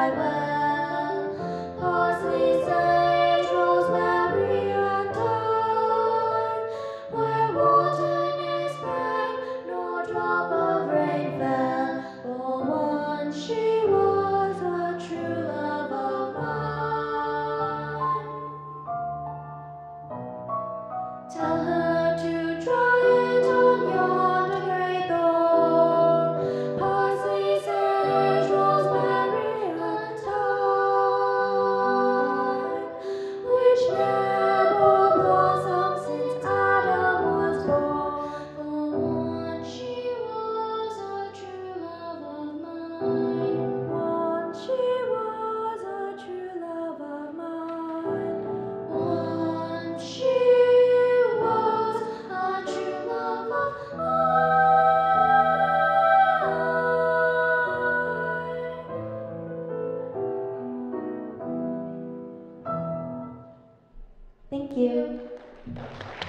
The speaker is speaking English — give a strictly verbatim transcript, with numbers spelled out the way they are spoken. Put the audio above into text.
I will. Parsley, sage, rosemary, and thyme. Where water ne'er sprang, nor drop of rain fell. For once she was a true love of mine. Tell her to dry it on yonder grey thorn. Parsley, sage, rosemary, and thyme, which ne'er bore blossom since Adam was born. For once she was a true love of mine. Once she was a true love of mine. Once she was a true love of mine. Thank you.